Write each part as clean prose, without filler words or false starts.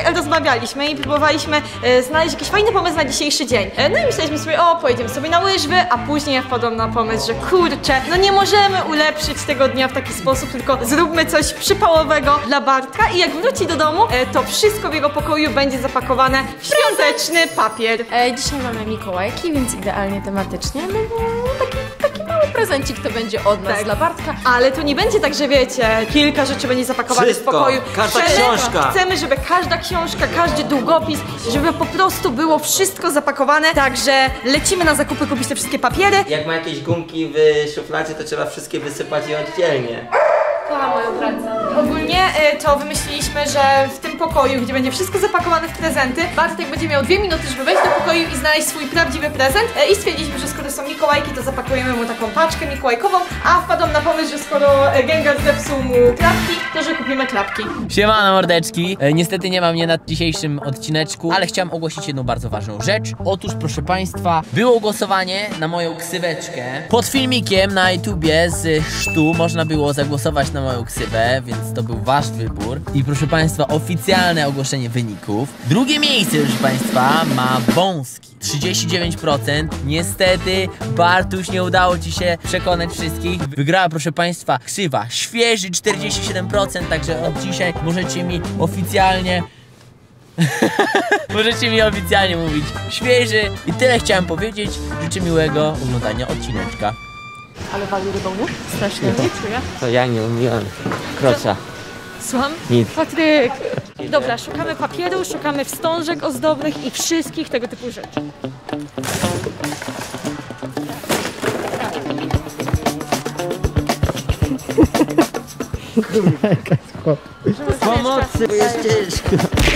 rozmawialiśmy i próbowaliśmy znaleźć jakiś fajny pomysł na dzisiejszy dzień. No i myśleliśmy sobie, o, pojedziemy sobie na łyżwy, a później ja wpadłam na pomysł, że kurczę, no nie możemy ulepszyć tego dnia w taki sposób, tylko zróbmy coś przypałowego dla Bartka i jak wróci do domu, to wszystko w jego pokoju będzie zapakowane w świąteczny papier. Dzisiaj mamy Mikołajki, więc idealnie tematycznie, no bo taki mały prezencik to będzie od nas dla Bartka. Ale to nie będzie tak, że wiecie, kilka rzeczy będzie zapakowanych w pokoju. Każda książka. Chcemy, żeby każda książka, każdy długopis, żeby po prostu było wszystko zapakowane, także lecimy na zakupy kupić te wszystkie papiery. Jak ma jakieś gumki w szufladzie, to trzeba wszystkie wysypać je oddzielnie. Kocham moją pracę. Ogólnie to wymyśliliśmy, że w tym pokoju, gdzie będzie wszystko zapakowane w prezenty, Bartek będzie miał 2 minuty, żeby wejść do pokoju i znaleźć swój prawdziwy prezent. I stwierdziliśmy, że skoro są Mikołajki, to zapakujemy mu taką paczkę mikołajkową, a wpadłam na pomysł, że skoro Gengar zepsuł mu klapki, to że kupimy klapki. Siemano mordeczki, niestety nie ma mnie na dzisiejszym odcineczku, ale chciałem ogłosić jedną bardzo ważną rzecz. Otóż proszę państwa, było głosowanie na moją ksyweczkę. Pod filmikiem na YouTubie z chrztu można było zagłosować na moją ksywę, więc to był wasz wybór. I proszę państwa, oficjalne ogłoszenie wyników. Drugie miejsce, proszę państwa, ma Wąski. 39%. Niestety, Bartuś, nie udało ci się przekonać wszystkich. Wygrała, proszę państwa, ksywa Świeży 47%, także od dzisiaj możecie mi oficjalnie możecie mi oficjalnie mówić Świeży. I tyle chciałem powiedzieć. Życzę miłego oglądania odcineczka. Ale wali rybą, nie? Strasznie, nie czuję. To ja nie umiem. Krocia. Słucham? Nic. Patryk! Dobra, szukamy papieru, szukamy wstążek ozdobnych i wszystkich tego typu rzeczy. Pomocy, bo jest ciężko.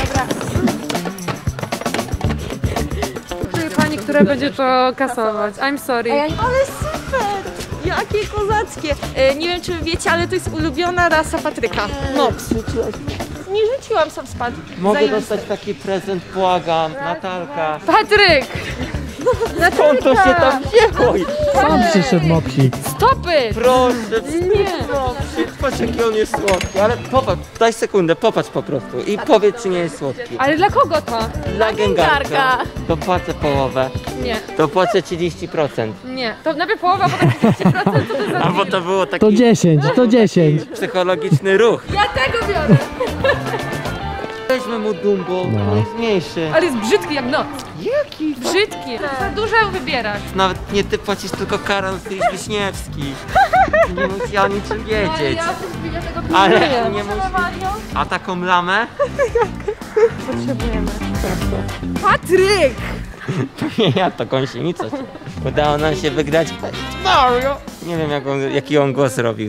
Pani, która będzie to kasować. I'm sorry. Ale super! Jakie kozackie! Nie wiem, czy wiecie, ale to jest ulubiona rasa Patryka. Mops. Nie rzuciłam, sam spadł. Mogę dostać taki prezent, błagam, Natalka. Patryk! Skąd to się tam wzięło? Sam przyszedł Mopsik. Stopy! Proszę, nie. Patrz, jaki on jest słodki, ale popatrz, daj sekundę, popatrz po prostu i powiedz, czy nie jest słodki. Ale dla kogo to? Dla Gengarka. To płacę połowę. Nie. To płacę 30%. Nie. To najpierw połowa, potem 30%, co to za Albo deal? to było taki To 10, to 10. psychologiczny ruch. Ja tego biorę! Weźmy mu Dumbo, No. on jest mniejszy. Ale jest brzydki jak noc. Jaki? Brzydki. Za dużo wybierasz. Nawet nie ty płacisz, tylko Karol Wiśniewski. Nie musi o niczym wiedzieć. Ale nie musi. A taką lamę? Potrzebujemy. Patryk! To nie ja, to gąsienica. Udało nam się wygrać Mario. Nie wiem jaki on głos robił.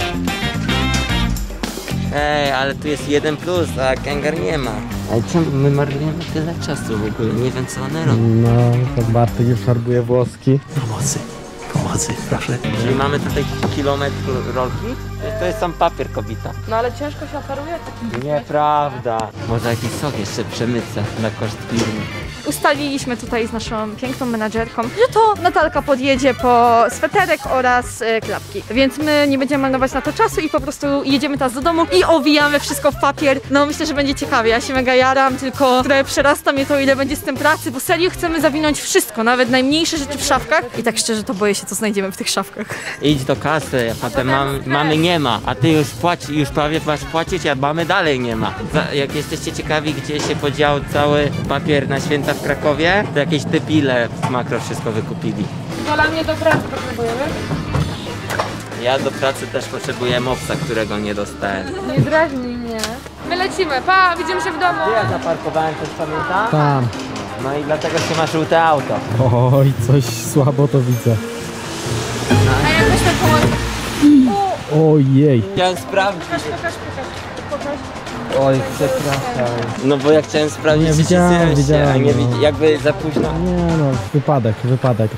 Ej, ale tu jest 1+, a Gengar nie ma. Ale czemu my marnujemy tyle czasu w ogóle? Nie wiem, co one robią. No, to Bartek już farbuje włoski. Pomocy, proszę. Czyli mamy tutaj kilometr rolki? To jest sam papier, kobita. No ale ciężko się operuje takim. Nieprawda. Może jakiś sok jeszcze przemycę na koszt firmy. Ustaliliśmy tutaj z naszą piękną menadżerką, że to Natalka podjedzie po sweterek oraz klapki. Więc my nie będziemy marnować na to czasu i po prostu jedziemy teraz do domu i owijamy wszystko w papier. No myślę, że będzie ciekawie. Ja się mega jaram, tylko trochę przerasta mnie to, ile będzie z tym pracy, bo serio chcemy zawinąć wszystko, nawet najmniejsze rzeczy w szafkach. I tak szczerze to boję się, co znajdziemy w tych szafkach. Idź do kasy, a potem mamy nie ma, a ty już prawie masz płacić, a mamy dalej nie ma. Jak jesteście ciekawi, gdzie się podział cały papier na święta w Krakowie, to jakieś debile z Makro wszystko wykupili. Dla mnie do pracy potrzebujemy. Ja do pracy też potrzebuję mopsa, którego nie dostałem. Nie drażnij mnie. My lecimy. Pa, widzimy się w domu. Gdzie ja zaparkowałem, coś pamiętam? Tam. No i dlatego się ma żółte auto. Oj, coś słabo to widzę. A jak myślę połączyć? Ojej. Chciałem sprawdzić. Pokaż. Oj, przepraszam. No bo ja chciałem sprawdzić, Nie, czy widziałem, się widziałem, a nie no. jakby za późno. Nie no, wypadek no.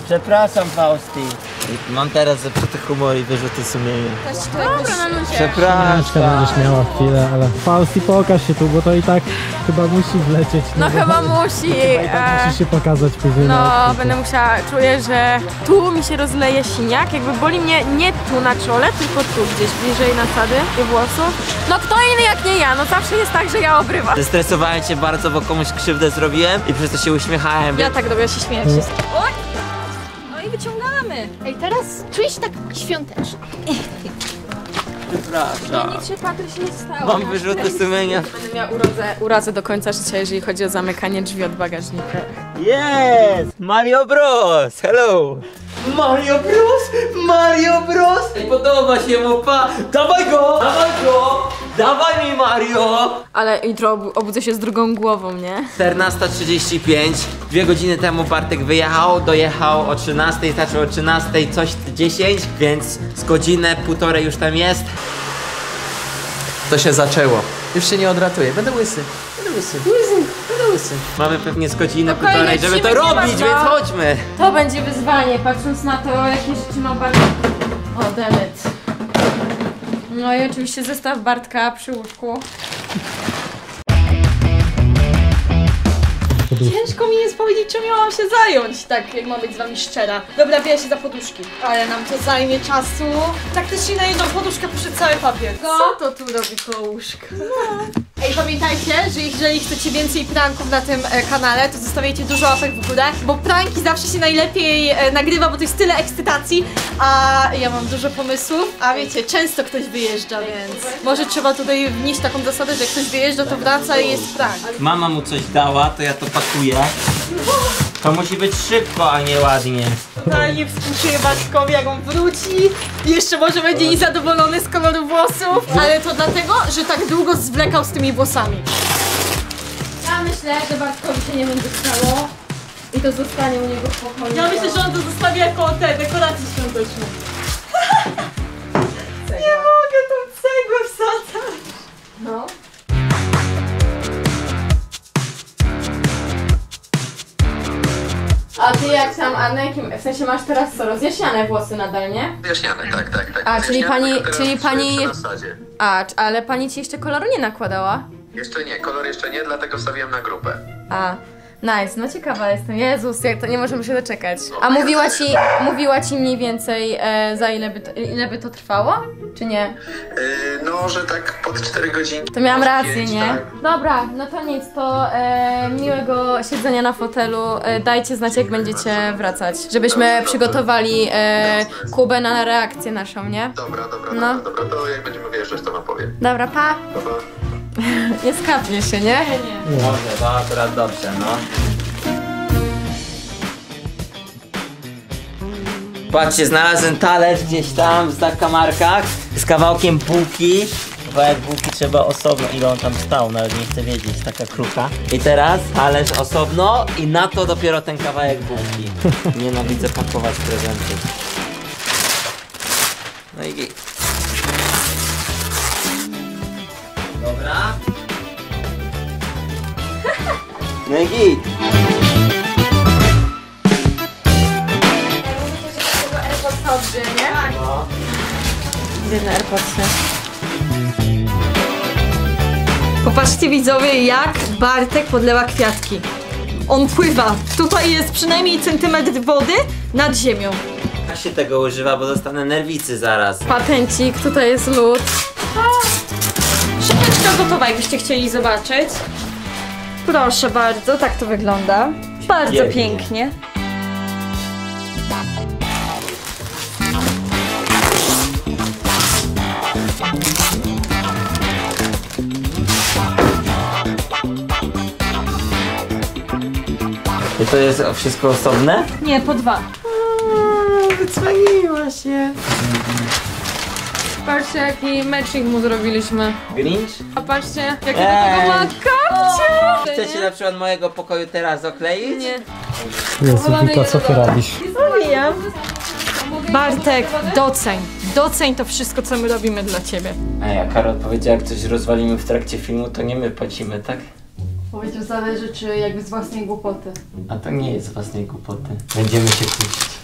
Przepraszam, Fausti. Mam teraz zepsuty humor i wyrzuty sumienia. Przepraszam. Będziesz miała chwilę, ale Fausti, pokaż się tu, bo to i tak chyba musi wlecieć. No bo chyba musi. i tak musisz się pokazać później. na No, odcinku. będę musiała, czuję, że tu mi się rozleje siniak, jakby boli mnie nie tu na czole, tylko tu gdzieś bliżej nasady i włosów. No kto inny jak nie ja, no zawsze jest tak, że ja obrywam. Zestresowałem się bardzo, bo komuś krzywdę zrobiłem i przez to się uśmiechałem. Ja tak robię, ja się śmieję wszystko. Oj! No i wyciągamy. Ej, teraz czuję się tak świątecznie. Przepraszam. Nic się, Patryś, nie stało. Mam wyrzuty sumienia. Będę miała urazę do końca życia, jeżeli chodzi o zamykanie drzwi od bagażnika. Yes! Mario Bros! Hello! Mario Bros! Mario Bros! Podoba się mu, pa! Dawaj go! Dawaj go! Dawaj mi, Mario! Ale jutro obudzę się z drugą głową, nie? 14:35. 2 godziny temu Bartek wyjechał, dojechał o 13, zaczął o 13, coś 10, więc z godzinę, półtorej już tam jest. To się zaczęło. Już się nie odratuję. Będę łysy. Będę łysy. Będę łysy. Mamy pewnie z godzinę, Spokojnie, półtorej, żeby to lecimy, nie robić, ma więc co. chodźmy. To będzie wyzwanie, patrząc na to, jakie rzeczy ma Bartek. O, demet. No i oczywiście zestaw Bartka przy łóżku. Ciężko mi jest powiedzieć, czym miałam się zająć, tak jak mam być z wami szczera. Dobra, biorę się za poduszki. Ale nam to zajmie czasu. Praktycznie na jedną poduszkę poszedł cały papier. Co to tu robi koło łóżka? Ej, pamiętajcie, że jeżeli chcecie więcej pranków na tym kanale, to zostawiajcie dużo łapek w górę, bo pranki zawsze się najlepiej nagrywa, bo to jest tyle ekscytacji, a ja mam dużo pomysłów, a wiecie, często ktoś wyjeżdża, więc może trzeba tutaj wnieść taką zasadę, że jak ktoś wyjeżdża, to wraca i jest prank. Mama mu coś dała, to ja to pakuję. To musi być szybko, a nie ładnie. Totalnie współczuję Bartkowi, jak on wróci. Jeszcze może będzie niezadowolony z koloru włosów, ale to dlatego, że tak długo zwlekał z tymi włosami. Ja myślę, że Bartkowi się nie będzie stało i to zostanie u niego w pokoju. Ja myślę, że on to zostawi jako te dekoracje świąteczne. Nie mogę tą cegłę wsadzać. No. A ty jak tam, a na jakim, w sensie masz teraz co, rozjaśniane włosy nadal, nie? Wyjaśniane, tak. A, czyli pani, Przy nasadzie. ale pani ci jeszcze koloru nie nakładała? Jeszcze nie, kolor jeszcze nie, dlatego wstawiłem na grupę. A, nice, no ciekawa jestem. Jezus, jak to nie możemy się doczekać. A mówiła ci mniej więcej za ile by to trwało? Czy nie? No, że tak pod 4 godziny. To miałam pod rację, 5, nie? tak. Dobra, no to nic, to miłego siedzenia na fotelu. Dajcie znać, jak będziecie wracać, żebyśmy przygotowali Kubę na reakcję naszą, nie? Dobra, No. to jak będziemy wyjeżdżać, to wam powiem. Dobra, pa! Dobra. Nie skapnie się, nie? Dobrze, to akurat dobrze, no. Patrzcie, znalazłem talerz gdzieś tam w zakamarkach z kawałkiem bułki. Kawałek bułki trzeba osobno, ile on tam stał, nawet nie chcę wiedzieć, taka krucha. I teraz talerz osobno i na to dopiero ten kawałek bułki. Nienawidzę pakować prezenty. No i git. Dobra. No i git. No. Biedne AirPodsy. Popatrzcie widzowie, jak Bartek podlewa kwiatki. On pływa. Tutaj jest przynajmniej centymetr wody nad ziemią. Jak się tego używa, bo dostanę nerwicy zaraz. Patencik, tutaj jest lód. Szybeczka gotowa, jakbyście chcieli zobaczyć. Proszę bardzo, tak to wygląda. Bardzo Pięknie. pięknie. I to jest wszystko osobne? Nie, po 2. Wycwaniła się. Patrzcie, jaki matching mu zrobiliśmy. Grinch? A patrzcie, jakie do Ej. tego ma kapcie. Chcecie na przykład mojego pokoju teraz okleić? Nie. Jezu, Wika, co ty robisz? Bartek, doceń to wszystko, co my robimy dla ciebie. A jak Karol powiedział, jak coś rozwalimy w trakcie filmu, to nie my płacimy, tak? Powiedział, zależy, czy jakby z własnej głupoty. A to nie jest z własnej głupoty. Będziemy się kłócić.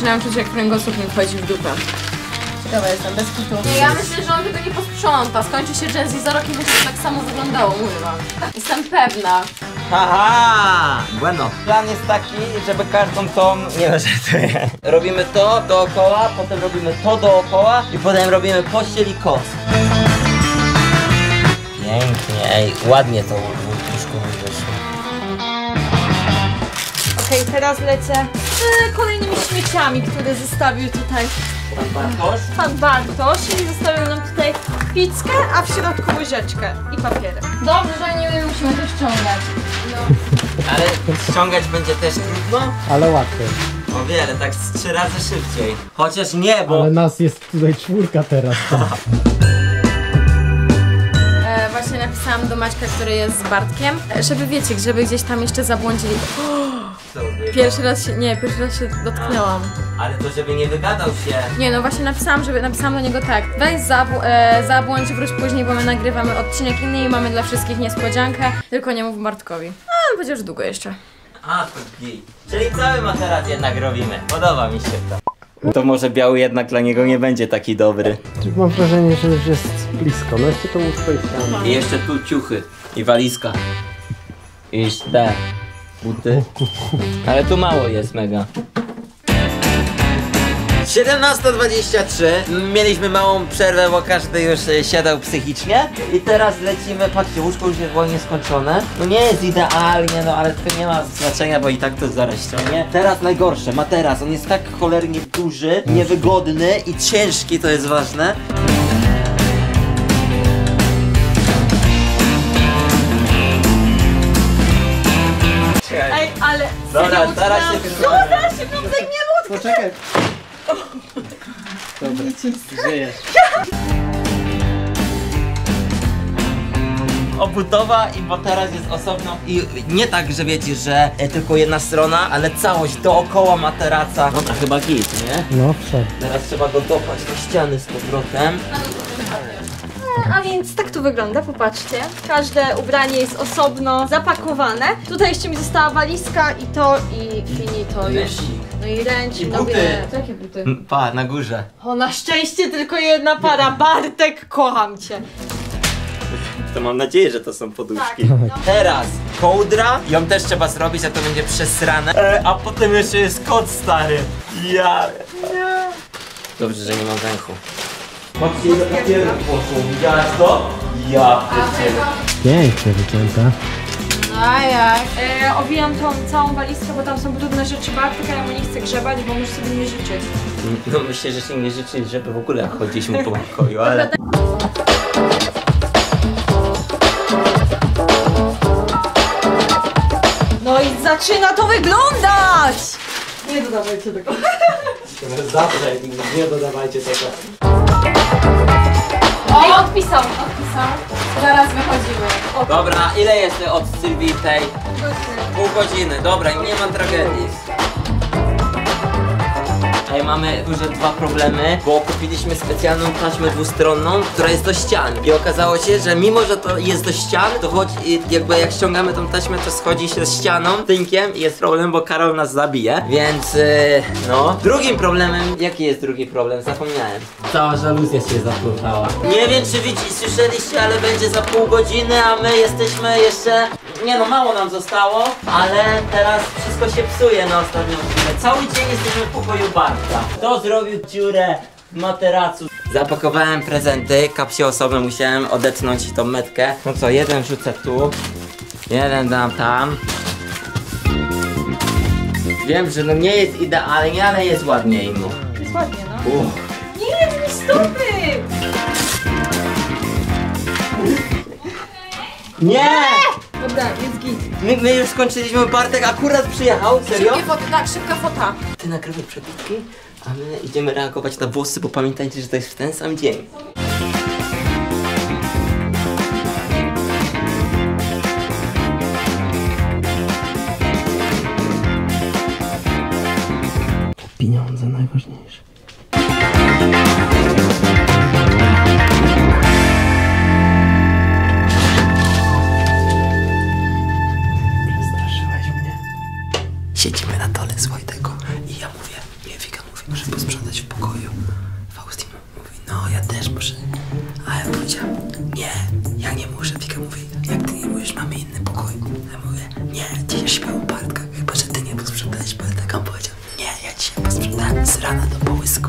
zaczynam czuć, jak kręgosłup mi wchodzi w dupę. Ciekawa jestem, bez kitu. Nie, ja myślę, że on tego nie posprząta. Skończy się Gen Z za rok i będzie to tak samo wyglądało, mówię wam. Jestem pewna. Haha! Bueno. Plan jest taki, żeby każdą tą... Nie wiem, że to jest. Robimy to dookoła, potem robimy to dookoła i potem robimy pościel i kos. Pięknie, ej, ładnie to łóżko wyszło. Okej, teraz lecę z kolejnymi śmieciami, które zostawił tutaj pan Bartosz i zostawił nam tutaj pizzkę, a w środku łyżeczkę i papierek. Dobrze, że nie musimy to ściągać. Ale ściągać będzie też trudno? Ale łatwiej. O wiele, tak z 3 razy szybciej. Chociaż nie, bo... Ale nas jest tutaj 4 teraz. Właśnie napisałam do Maćka, który jest z Bartkiem, żeby wiecie, żeby gdzieś tam jeszcze zabłądzili. Pierwszy raz się dotknęłam. Ale to żeby nie wygadał się. Nie, no właśnie napisałam do niego tak. Weź zabłądź, wróć później, bo my nagrywamy odcinek inny i mamy dla wszystkich niespodziankę. Tylko nie mów Bartkowi. A, będzie już długo jeszcze. A, to gej. Czyli cały materac jednak robimy. Podoba mi się to. To może biały jednak dla niego nie będzie taki dobry. Mam wrażenie, że już jest blisko. No jeszcze to łóżko jest tam. I jeszcze tu ciuchy. I walizka. I te buty. Ale tu mało jest mega. 17:23. Mieliśmy małą przerwę, bo każdy już siadał psychicznie. I teraz lecimy, patrzcie, łóżko już jest wolnie skończone. No nie jest idealnie, no ale to nie ma znaczenia, bo i tak to zaraz ściągnie. Teraz najgorsze, materac, on jest tak cholernie duży, niewygodny i ciężki, to jest ważne. Ej, ale... Dobra, zaraz się Poczekaj. Dobra, żyjesz. Obudowa i bo teraz jest osobno i nie tak, że wiecie, że tylko jedna strona, ale całość dookoła materaca. No to chyba git, nie? No, wszedł. Teraz trzeba go dopać do ściany z powrotem. A więc tak to wygląda, popatrzcie. Każde ubranie jest osobno zapakowane. Tutaj jeszcze mi została walizka i to i finito już. No i ręcznik. I buty. Jakie buty? Pa, na górze. O, na szczęście tylko jedna para. Bartek, kocham cię. To mam nadzieję, że to są poduszki. Tak, no. Teraz kołdra, ją też trzeba zrobić, a to będzie przesrane. A potem jeszcze jest kot stary. Ja. Dobrze, że nie mam węchu. Patrzcie, ile papieru poszło. Widziałaś to? Ja. Pięknie wycięta. A jak? Owijam tą całą walizkę, bo tam są brudne rzeczy Bartek, a ja mu nie chcę grzebać, bo może sobie nie życzyć. No myślę, że się nie życzy, żeby w ogóle chodziliśmy po pokoju, ale... No i zaczyna to wyglądać! Nie dodawajcie tego. Zawsze, nie dodawajcie tego. Ej, odpisał. Zaraz wychodzimy. Dobra, ile jest od Sylwii tej? Pół godziny, dobra, nie ma tragedii. Ej, mamy duże 2 problemy, bo kupiliśmy specjalną taśmę dwustronną, która jest do ścian. I okazało się, że mimo, że to jest do ścian, to choć jakby jak ściągamy tą taśmę, to schodzi się z ścianą, tynkiem i jest problem, bo Karol nas zabije. Więc no. Drugim problemem, jaki jest drugi problem? Zapomniałem. Cała żaluzja się zapływała. Nie wiem, czy słyszeliście, ale będzie za pół godziny, a my jesteśmy jeszcze... Nie no, mało nam zostało, ale teraz wszystko się psuje na ostatnią chwilę. Cały dzień jesteśmy w pokoju Bartka. Kto zrobił dziurę w materacu? Zapakowałem prezenty, kapsie osobno musiałem odetchnąć tą metkę. No co, jeden wrzucę tu, jeden dam tam. Wiem, że no nie jest idealnie, ale jest ładniej mu. Jest ładnie, no. Nie jedz mi stopy! Nie! Dobra, jest git. My już skończyliśmy, Bartek akurat przyjechał, serio? Szybkie foto, tak, szybka fota. Ty nagrywaj przebitki, a my idziemy reagować na włosy, bo pamiętajcie, że to jest w ten sam dzień. Pieniądze najważniejsze. Przestraszyłeś mnie. Siedzimy na dole z Wojtego i ja mówię, Wika mówi, będziesz śpiał u Bartka, chyba że ty nie posprzątałeś Bartka. On powiedział, nie, ja dzisiaj posprzątałem z rana do połysku.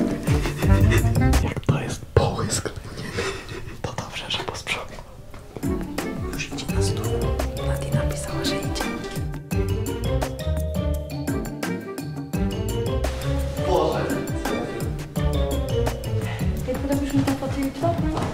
Jak to jest połysk? To dobrze, że posprzątał. Już idzie na stół. Nati napisała, że idzie. Boże. Jak robisz mi tę fotę jutro?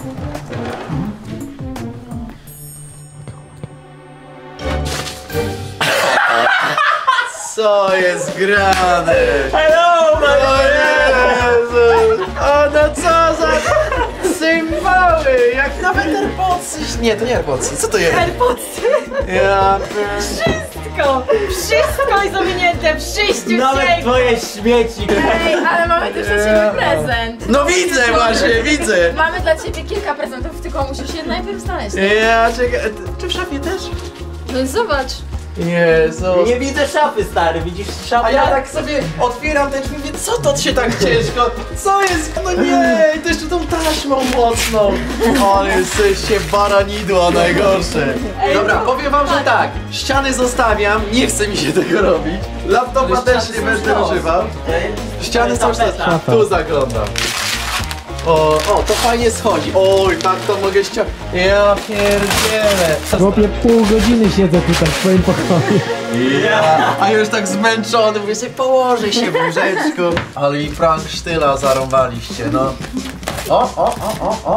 Co jest grane? Hello, o Jezu! O, no co za symboły! Jak nawet AirPodsy! Nie, to nie AirPodsy. Co to jest? AirPodsy! Ja... Wszystko jest zawinięte, wszyscy Nawet twoje śmieci. Ej, ale mamy też dla ciebie prezent. No widzę właśnie, widzę! Mamy dla ciebie kilka prezentów, tylko musisz je najpierw znaleźć. Ja czekaj, czy w szafie też? No zobacz. Jezu. Nie widzę szafy, stary, widzisz szafę? A ja tak sobie otwieram ten drzwi, mówię, co to się tak ciężko? Co jest? No nie, to jeszcze tą taśmą mocną. Ale jesteście baranidła najgorsze. Dobra, powiem wam, że tak, ściany zostawiam, nie chce mi się tego robić. Laptopa też nie będę używał. Ściany są tu zaglądam. O, to fajnie schodzi. Oj, tak to mogę ściągnąć. Ja pierdzielę. Chłopie, pół godziny siedzę tutaj w twoim pokoju. A już tak zmęczony, mówię sobie, położę się w łóżeczku. Ale i prank sztyla zarąbaliście, no. O,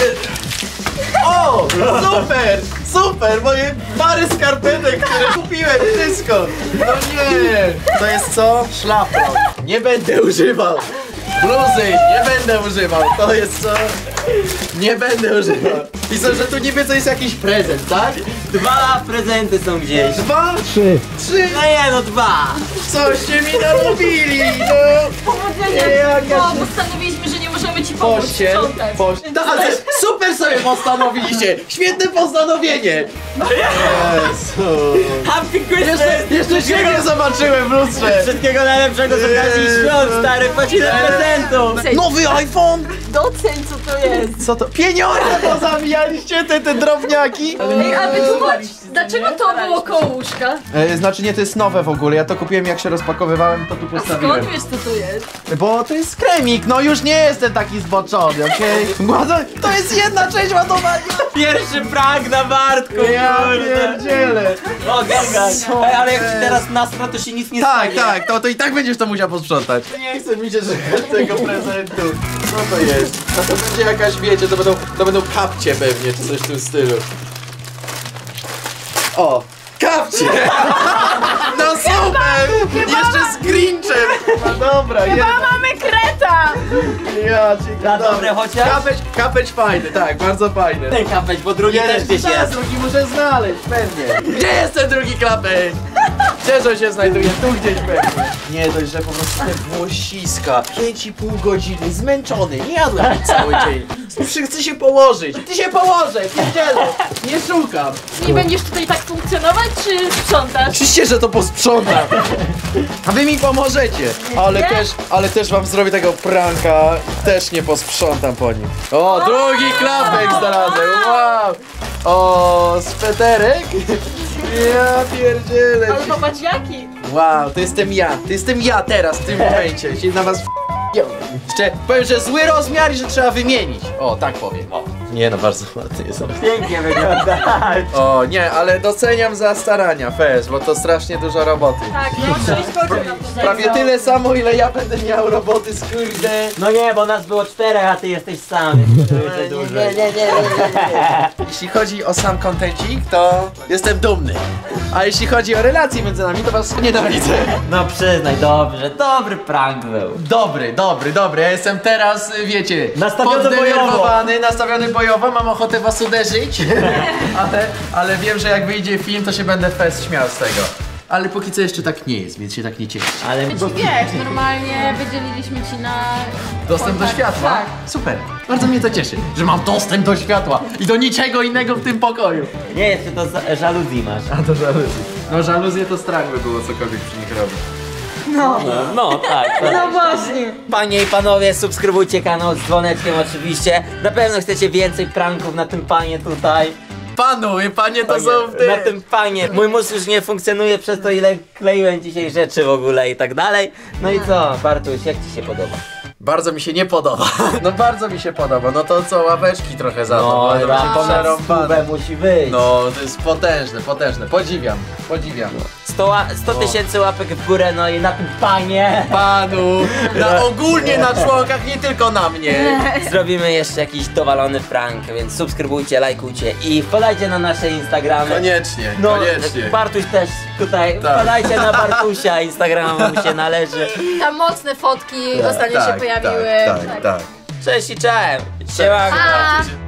super, super, moje pary skarpetek, które kupiłem, wszystko. No nie, to jest co? Szlafrok. Nie będę używał. Bluzy, nie będę używał, to jest co? Nie będę używał. Piszą, że tu niby to jest jakiś prezent, tak? 2 prezenty są gdzieś. 2, 3. 3, No nie, no 2. coście mi narobili, no! Powodzenia! Bo postanowiliśmy, że nie możemy ci pomóc Pościel, sprzątać. ale super sobie postanowiliście! Świetne postanowienie! Jezu! Happy Christmas! Jeszcze się nie zobaczyłem w lustrze! Wszystkiego najlepszego z okazji świąt, stary, płacimy prezentów! Nowy iPhone! Doceń, co to jest. Co to? Pieniądze pozabijaliście te drobniaki! Ej, a wytłumacz, dlaczego to było koło łóżka? Znaczy nie, to jest nowe w ogóle, ja to kupiłem jak się rozpakowywałem, to tu postawiłem. Skąd wiesz, co to jest? Bo to jest kremik, no już nie jestem taki zboczony, okej? To jest jedna część ładowania! Pierwszy prank na Bartku, Ja kurde. pierdzielę! O, gangaj. Ej, ale jak ci teraz nastra, to się nic nie Tak, stanie. tak, to i tak będziesz to musiał posprzątać. Nie chcę mi się żegać tego prezentu. Co to jest? A to będzie jakaś, wiecie, to będą kapcie pewnie, czy coś w tym stylu. O! Kapcie! No super! Jeszcze z Grinchem! No dobra, Chyba mamy kreta! ja ci Za dobre chociaż? Kapeć fajny, tak, bardzo fajny. Ten kapeć, bo drugi też gdzieś jest. Drugi muszę znaleźć, pewnie. Gdzie jest ten drugi klapek? Gdzież on się znajduje? Tu gdzieś pewnie. Nie dość, że po prostu te włosiska. 5,5 godziny, zmęczony, nie jadłem nic cały dzień. Chcę się położyć. Ty się położę, pierdzielę. Nie szukam. Nie będziesz tutaj tak funkcjonować, czy sprzątasz? Oczywiście, że to posprzątam. A wy mi pomożecie. Ale też wam zrobię tego pranka. Też nie posprzątam po nim. O, drugi klapek znalazłem. Wow. O, sweterek. Ja pierdzielę. Ale popatrz jaki. Wow, to jestem ja teraz w tym momencie. Się na was jeszcze powiem, że zły rozmiar i że trzeba wymienić. O, tak powiem. O. Nie no, bardzo ładny jest. Pięknie wygląda. O nie, ale doceniam za starania, Fez, bo to strasznie dużo roboty. Tak, no 6 godzin na to. Prawie tyle samo, ile ja będę miał roboty, skurde. No nie, bo nas było 4, a ty jesteś sam. Nie. Jeśli chodzi o sam kontencik, to jestem dumny. A jeśli chodzi o relacje między nami, to was nienawidzę. No przyznaj, dobrze, dobry prank był. Dobry. Ja jestem teraz, wiecie, Nastawiony poddenerwowany, nastawiony bojowo, mam ochotę was uderzyć. ale wiem, że jak wyjdzie film, to się będę fest śmiał z tego. Ale póki co jeszcze tak nie jest, więc się tak nie cieszę. Ale Wiesz, normalnie wydzieliliśmy ci na... Dostęp do światła? Tak. Super. Bardzo mnie to cieszy, że mam dostęp do światła i do niczego innego w tym pokoju. nie, jeszcze to żaluzji masz. A to żaluzje. No żaluzje to strach by było cokolwiek przy nich robić. No tak. No właśnie. Panie i panowie, subskrybujcie kanał z dzwoneczkiem oczywiście. Na pewno chcecie więcej pranków na tym panie tutaj. Panu i panie to są Na tym panie. Mój mózg już nie funkcjonuje przez to, ile kleiłem dzisiaj rzeczy w ogóle i tak dalej. No i co, Bartuś, jak ci się podoba? Bardzo mi się nie podoba. No bardzo mi się podoba. No to co, ławeczki trochę za to. No, bo to się przerąbane. musi wyjść. No, to jest potężne, potężne. Podziwiam. 100 tysięcy łapek w górę, no i na tym panie. Panu, ogólnie na członkach, nie tylko na mnie. Zrobimy jeszcze jakiś dowalony prank, więc subskrybujcie, lajkujcie i wpadajcie na nasze Instagramy. Koniecznie, No, koniecznie. Bartuś też tutaj, Tak. wpadajcie na Bartusia, Instagrama mu się należy. Tam mocne fotki ostatnio się pojawiły. Tak. Cześć i cześć! Siemanko! A!